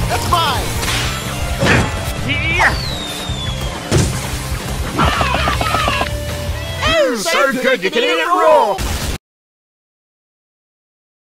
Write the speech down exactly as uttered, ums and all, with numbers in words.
That's mine! Ooh, so good you can eat it raw!